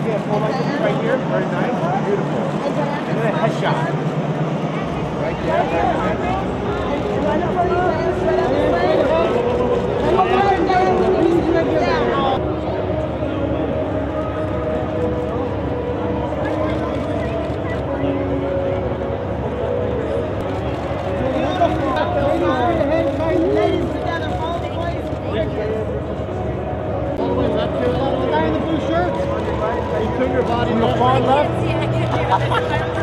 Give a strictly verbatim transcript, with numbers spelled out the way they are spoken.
Right here, pull like this right here. Very nice. Beautiful. And then a headshot. Right there. Very nice. Your body, on the far left.